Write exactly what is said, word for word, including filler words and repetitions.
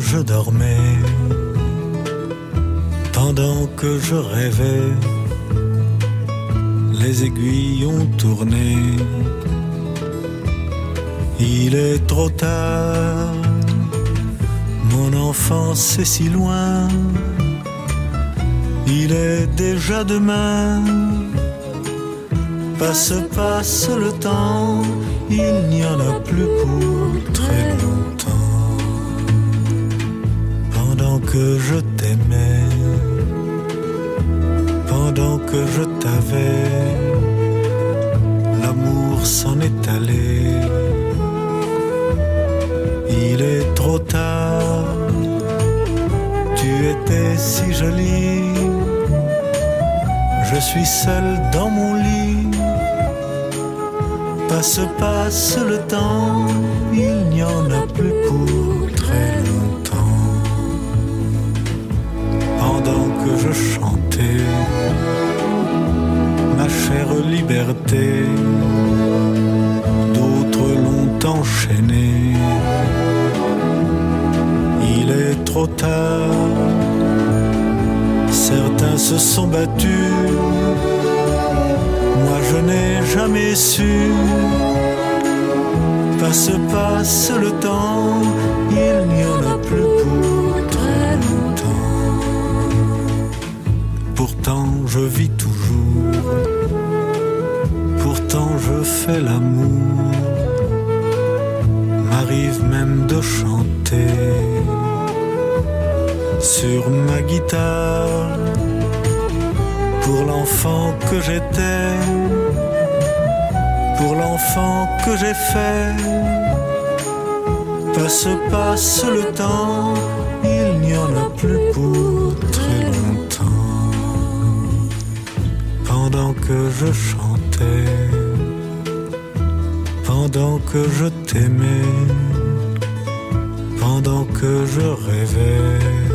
je dormais, pendant que je rêvais, les aiguilles ont tourné. Il est trop tard, mon enfance est si loin. Il est déjà demain, passe, passe le temps, il n'y en a plus pour très longtemps. Pendant que je t'aimais, pendant que je t'avais, l'amour s'en est allé. Il est trop tard, tu étais si jolie. Je suis seul dans mon lit. Passe, passe le temps, il n'y en a plus pour très longtemps. Pendant que je chantais ma chère liberté, d'autres l'ont enchaînée. Il est trop tard, certains se sont battus, moi je n'ai jamais su. Passe, passe le temps, il n'y en a plus pour très longtemps. Pourtant je vis toujours, pourtant je fais l'amour, m'arrive même de chanter sur ma guitare pour l'enfant que j'étais, pour l'enfant que j'ai fait. Passe, passe le temps, il n'y en a plus pour très longtemps. Pendant que je chantais, pendant que je t'aimais, pendant que je rêvais,